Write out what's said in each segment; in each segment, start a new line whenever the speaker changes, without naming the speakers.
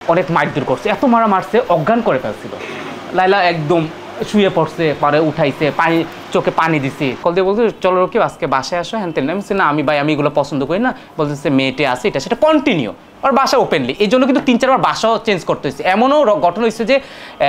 অনেক মারধর করছে, এত মারা মারছে অজ্ঞান করে ফেলছিল। লাইলা একদম শুয়ে পড়ছে, পরে উঠাইছে, পানি চোখে পানি দিছি, কল দিয়ে বলছে চলো রকি আজকে বাসায় আসো। হ্যান তেন আমি না, আমি ভাই আমি এগুলো পছন্দ করি না। বলতেছে মেয়েটে আছে এটা সেটা কন্টিনিউ আর বাসা ওপেনলি, এই জন্য কিন্তু 3-4 বার বাসাও চেঞ্জ করতে হয়েছে। এমনও ঘটনা হয়েছে যে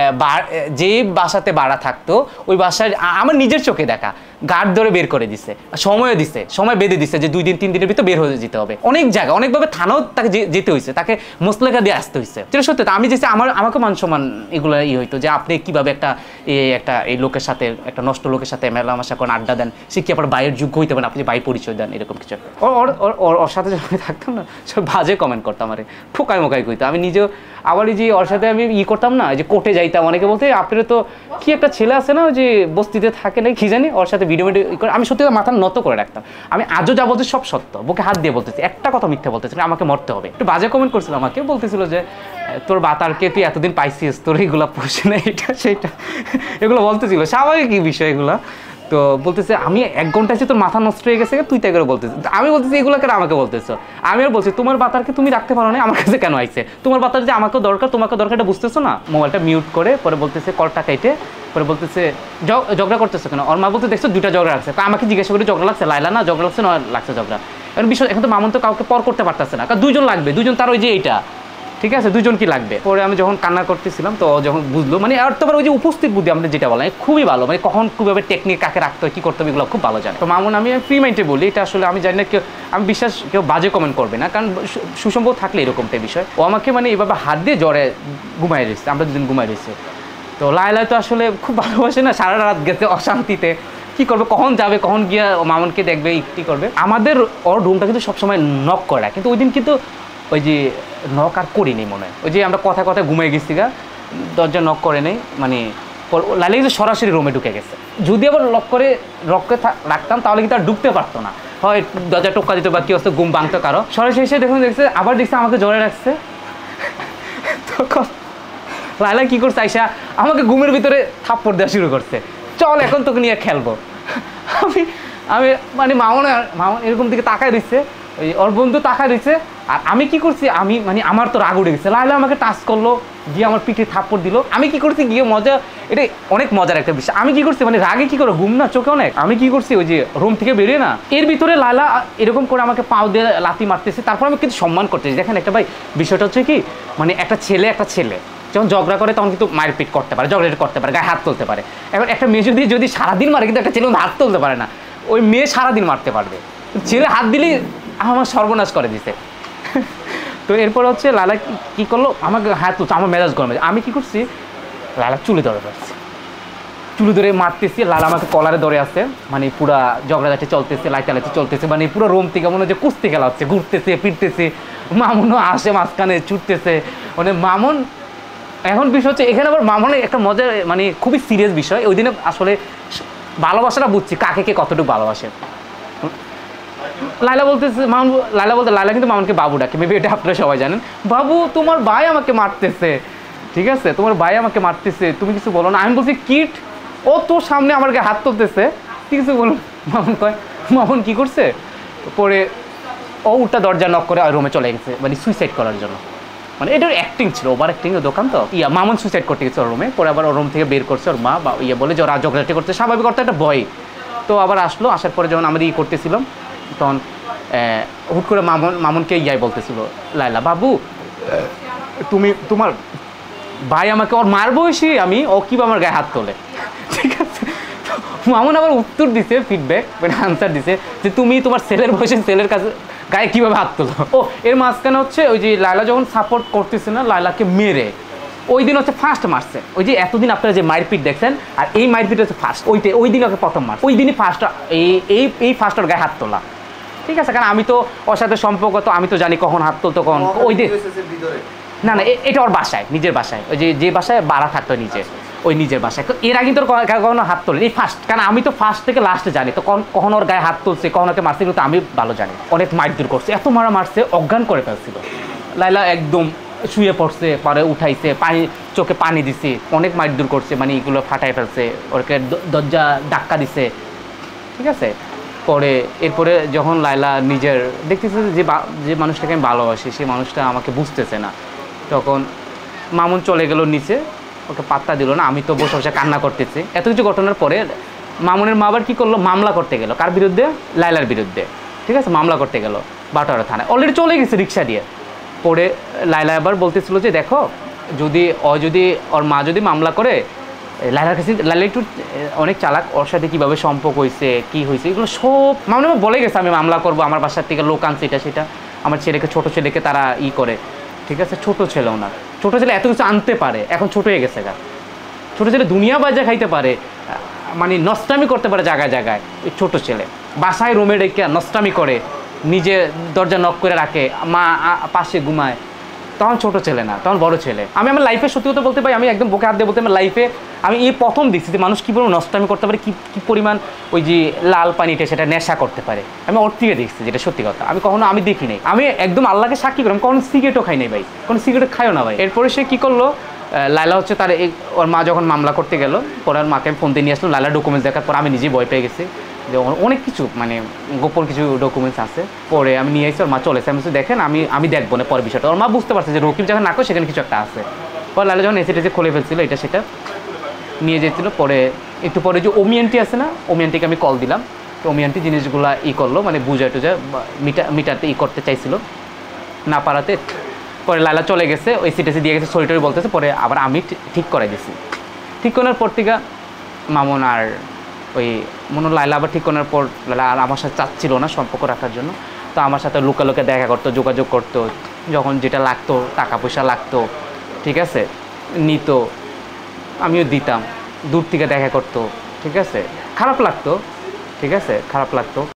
যে বাসাতে ভাড়া থাকতো ওই বাসায় আমার নিজের চোখে দেখা গার্ড ধরে বের করে দিছে, সময়ও দিছে, সময় বেঁধে দিছে যে 2 দিন 3 দিনের ভিতর বের হয়ে যেতে হবে। অনেক জায়গা অনেকভাবে থানাও তাকে যেতে হয়েছে, তাকে মোসলেখা দিয়ে আসতে হয়েছে। যেটা সত্যি আমি যেছি আমাকে মান সম্মান এগুলো হইতো যে আপনি কিভাবে একটা এই লোকের সাথে একটা নষ্ট লোকের সাথে মেলামেশা করেন, আড্ডা দেন, সে কি আপনার বাইয়ের যোগ্য হইতে পারেন, আপনি বাই পরিচয় দেন, এরকম কিছু। ওর সাথে যখন থাকতাম না সব বাজে কমেন্ট করতাম, আরে ঠোকাই মোকাই কইতো। আমি নিজেও আবার এই যে ওর সাথে আমি করতাম না, যে কোর্টে যাইতাম, অনেকে বলতে আপনার তো কি একটা ছেলে আছে না যে বস্তিতে থাকে না কি জানি, ওর সাথে ভিডিও করে আমি সত্যি মাথা নত করে রাখতাম। আমি আজও যা বলছি সব সত্য, বুকে হাত দিয়ে বলতেছি, একটা কথা মিথ্যা বলতেছি না, আমাকে মরতে হবে। একটু বাজে কমেন্ট করছিল, আমাকে বলতেছিল যে তোর বাতারকে তুই এতদিন পাইছিস, তোর এইগুলা পোষে না, এটা সেইটা এগুলো বলতেছিল, স্বাভাবিক এই বিষয় এগুলা। তো বলতেছে আমি 1 ঘন্টা আছে তোর মাথা নষ্ট হয়ে গেছে, তুই তাই করে বলতেছিস। আমি বলতেছি এগুলো কেন আমাকে বলতেছো? আমি আর বলছি তোমার বাতারকে তুমি রাখতে পারো না, আমার কাছে কেন আইছে? তোমার বাতার যে আমাকেও দরকার তোমাকে দরকার, এটা বুঝতেছো না? মোবাইলটা মিউট করে পরে বলতেছে কলটা কেটে পরে বলতেছে ঝগড়া করতেছো কেন? ওর মা বলতে দেখছো 2টা ঝগড়া লাগছে। আমাকে জিজ্ঞাসা করে ঝগড়া লাগছে, লাইলা না ঝগড়া লাগছে, না লাগছে ঝগড়া। এখন বিষয় এখন তো মামুন তো কাউকে পর করতে পারতেছে না, কারণ 2 জন লাগবে, 2 জন তার ওই যে এইটা ঠিক আছে, 2 জন কি লাগবে। পরে আমি যখন কান্না করতেছিলাম তো যখন বুঝলো, মানে আর তোমার ওই যে উপস্থিত বুদ্ধি আমাদের যেটা বলা খুবই ভালো, মানে কখন কীভাবে টেকনিক কাকে রাখতে হয় কী করতে হবে এগুলো খুব ভালো জানে। তো মামুন আমি ফ্রি মাইন্ডে বলি, এটা আসলে আমি জানি না কেউ, আমি বিশ্বাস কেউ বাজে কমেন্ট করবে না, কারণ সুসম্ভব থাকলে এরকমটাই বিষয়। ও আমাকে মানে এইভাবে হাত দিয়ে জ্বরে ঘুমাই রয়েছে, আমরা 2 দিন ঘুমাই রয়েছে। তো লাইলা তো আসলে খুব ভালোবাসে না, সারা রাত গেছে অশান্তিতে, কি করবে, কখন যাবে, কখন গিয়ে মামুনকে দেখবে, কী করবে। আমাদের ওর রুমটা কিন্তু সবসময় নক করে, কিন্তু ওই দিন কিন্তু ওই যে নক আর করিনি মনে হয়, ওই যে আমরা কথা ঘুমিয়ে গেছি গা, দরজা নক করে নেই, মানে লাইলা কিন্তু সরাসরি রুমে ঢুকে গেছে। যদি আবার লক করে রাখতাম তাহলে কিন্তু আর ঢুকতে পারতো না, হয় দরজা টোকা দিত বা কি অবস্থা ঘুম ভাঙতো কারো। সরাসরি এসে দেখছে আবার দেখছে আমাকে জ্বরে রাখছে। তখন লাইলা কী করছে, আইসা আমাকে ঘুমের ভিতরে থাপ্পড় দেওয়া শুরু করছে, চল এখন তোকে নিয়ে খেলবো। আমি মানে মামুন এরকম দিকে তাকায় দিচ্ছে, ওই ওর বন্ধু তাকায় দিচ্ছে, আর আমি কি করছি, আমি মানে আমার তো রাগ উঠে গেছে। লাইলা আমাকে টাচ করলো, গিয়ে আমার পিঠে থাপ্পড় দিল। আমি কি করছি গিয়ে মজা, এটা অনেক মজার একটা বিষয়। আমি কি করছি মানে রাগে কি করে, ঘুম না চোখে অনেক, আমি কি করছি ওই যে রুম থেকে বেরিয়ে না, এর ভিতরে লাইলা এরকম করে আমাকে পাও দিয়ে লাথি মারতেছে। তারপর আমি কিন্তু সম্মান করতেছি। দেখেন একটা ভাই বিষয়টা হচ্ছে কি, মানে একটা ছেলে যখন ঝগড়া করে তখন কিন্তু মারপিট করতে পারে, ঝগড়া করতে পারে, গায়ে হাত তুলতে পারে। এখন একটা মেয়ে যদি সারাদিন মারে, কিন্তু একটা ছেলে হাত তুলতে পারে না, ওই মেয়ে সারাদিন মারতে পারবে, ছেলে হাত দিলেই আমার সর্বনাশ করে দিছে। তো এরপর হচ্ছে লালা কী করলো, আমাকে হাত তুলছে, আমার মেজাজ গরম। আমি কী করছি, লালা চুলে ধরে পারছি, চুলে ধরে মারতেছি, লালা আমাকে কলারে ধরে আসছে, মানে পুরা ঝগড়াঝাটি চলতেছে, লাইটালাইটি চলতেছে, মানে পুরো রুম থেকে মনে হচ্ছে কুস্তি খেলা হচ্ছে, ঘুরতেছে ফিরতেছে, মামুনও আসে মাঝখানে ছুটতেছে, মানে মামুন। এখন বিষয় হচ্ছে এখানে আবার মামুনের একটা মজার, মানে খুবই সিরিয়াস বিষয়। ওই দিনে আসলে ভালোবাসাটা বুঝছি কাকে কে কতটুকু ভালোবাসে। লাইলা বলতেছে লাইলা কিন্তু মামুনকে বাবু ডাকে, মেবি এটা আপনারা সবাই জানেন। বাবু তোমার ভাই আমাকে মারতেছে, ঠিক আছে, তোমার ভাই আমাকে মারতেছে, তুমি কিছু বলো না। আমি বলছি কিট, ও তোর সামনে আমার গায়ে হাত তুলতেছে, তুই কিছু বলো। মামুন কি করছে, পরে ও উল্টা দরজা নক করে রুমে চলে গেছে, মানে সুইসাইড করার জন্য। মানে এটার অ্যাক্টিং ছিল, ওভার অ্যাক্টিং এর দোকান তো। মামুন সুইসাইড করতে গেছে ওর রুমে, পরে আবার ওর রুম থেকে বের করছে ওর মা, বা বলে যে ওরা ঝগড়াঝাটি করতে, স্বাভাবিক অর্থে একটা ভয়। তো আবার আসলো, আসার পরে যখন আমরা করতেছিলাম তখন হুট করে মামুনকে বলতেছিল লাইলা, বাবু তোমার ভাই আমাকে, ওর মার বয়সী আমি, ও কীভাবে আমার গায়ে হাত তোলে, ঠিক আছে। মামুন আবার উত্তর দিছে, ফিডব্যাক মানে আনসার দিছে যে তুমি তোমার ছেলের বয়সে ছেলের কাছে গায়ে কীভাবে হাত তোলো। ও এর মাঝখানে হচ্ছে ওই যে লাইলা যখন সাপোর্ট করতেছে না, লাইলাকে মেরে ওই দিন হচ্ছে ফার্স্ট মারছে। ওই যে এতদিন আপনারা যে মারপিট দেখছেন, আর এই মারপিট হচ্ছে ফার্স্ট, ওই দিন ওকে প্রথম মারছে, ওই দিনই ফার্স্ট, এই ফার্স্ট ওর গায়ে হাত তোলা, ঠিক আছে। কারণ আমি তো ওর সাথে সম্পর্ক, তো আমি তো জানি কখন হাত তুলতো কখন। ওই দিন না এটা ওর বাসায়, নিজের বাসায়, ওই যে বাসায় ভাড়া থাকতো নিজে, ওই নিজের বাসায়। এর আগে তোর কখনো হাত তোলে এই ফার্স্ট, কারণ আমি তো ফার্স্ট থেকে লাস্টে জানি, তো কখন ওর গায়ে হাত তুলছে, কখন ওকে মারছে, কিন্তু আমি ভালো জানি। অনেক মারধর করছে, এত মারছে অজ্ঞান করে ফেলছিল। লাইলা একদম শুয়ে পড়ছে, পরে উঠাইছে, চোখে পানি দিছে, অনেক মারধর করছে, মানে এগুলো ফাটাই ফেলছে, ওকে দরজা ধাক্কা দিছে, ঠিক আছে। পরে এরপরে যখন লাইলা নিজের দেখতেছে যে মানুষটাকে আমি ভালোবাসি, সেই মানুষটা আমাকে বুঝতেছে না, তখন মামুন চলে গেল নিচে, ওকে পাত্তা দিল না, আমি তো বসে বসে কান্না করতেছি। এত কিছু ঘটনার পরে মামুনের মা আবার কী করলো, মামলা করতে গেল কার বিরুদ্ধে, লাইলার বিরুদ্ধে, ঠিক আছে, মামলা করতে গেল বাটোয়ারা থানায়, অলরেডি চলে গেছে রিক্সা দিয়ে। পরে লাইলা আবার বলতেছিল যে দেখো যদি ওর মা যদি মামলা করে, লাইলার কাছে, লাইলা একটু অনেক চালাক, ওর সাথে কীভাবে সম্পর্ক হয়েছে কী হয়েছে এগুলো সব মামলা বলে গেছে, আমি মামলা করবো, আমার বাসার থেকে লোক আনছে এটা সেটা, আমার ছেলেকে, ছোটো ছেলেকে তারা করে, ঠিক আছে, ছোটো ছেলে ওনার, ছোটো ছেলে এত কিছু আনতে পারে, এখন ছোটো হয়ে গেছে গা, ছোটো ছেলে দুনিয়া বাজা খাইতে পারে, মানে নষ্টামি করতে পারে জায়গায় জায়গায়, এই ছোটো ছেলে বাসায় রুমে রেখে নষ্টামি করে, নিজে দরজা নক করে রাখে, মা পাশে ঘুমায়, তখন ছোটো ছেলে না, তখন বড় ছেলে। আমি আমার লাইফে সত্যি কথা বলতে পারি, আমি একদম বুকে হাত দিয়ে বলতে, আমার লাইফে আমি এই প্রথম দেখছি যে মানুষ কী পরিমাণ নষ্টামি করতে পারে, কী পরিমাণ ওই যে লাল পানিটা সেটা নেশা করতে পারে, আমি ওর থেকে দেখছি, যেটা সত্যি কথা, আমি কখনো আমি দেখি নাই, আমি একদম আল্লাহকে সাক্ষী করি, আমি কখনো সিগারেটও খাই নাই ভাই, কোনো সিগারেট খাইও না ভাই। এরপরে সে কী করলো, লাইলা হচ্ছে তার ওর মা যখন মামলা করতে গেল, পরে ওর মাকে আমি ফোন দিয়ে নিয়ে আসলাম, লাইলার ডকুমেন্টস দেখার পর আমি নিজেই ভয় পেয়ে গেছি যে অনেক কিছু মানে গোপন কিছু ডকুমেন্টস আছে। পরে আমি নিয়ে এসে ওর মা চলেছে, আমি দেখেন আমি দেখবো না পরে বিষয়টা। ওর মা বুঝতে পারছে যে রকিব যখন নাকো সেখানে কিছু একটা আছে। পরে লাইলা যখন এসে টেসে খুলে ফেলছিল এটা সেটা নিয়ে যেছিল। পরে একটু পরে যে অমিয়ানটি আছে না, অমিয়ানটিকে আমি কল দিলাম, তো অমিয়ানটি জিনিসগুলো করলো, মানে বুঝা টুজা মিটারতে করতে চাইছিল, না পারাতে পরে লাইলা চলে গেছে, ওই সিটেসি দিয়ে গেছে, সরিটরি বলতেছে। পরে আবার আমি ঠিক করাই দিছি। ঠিক করার পর থেকে মামুন আর ওই মনে লাইলা আবার ঠিক করার পর লাইলা আর আমার সাথে চাচ্ছিল না সম্পর্ক রাখার জন্য, তো আমার সাথে লুকে দেখা করতো, যোগাযোগ করতো, যখন যেটা লাগতো, টাকা পয়সা লাগতো, ঠিক আছে, নিত, আমিও দিতাম, দূর থেকে দেখা করতো, ঠিক আছে, খারাপ লাগতো, ঠিক আছে, খারাপ লাগতো।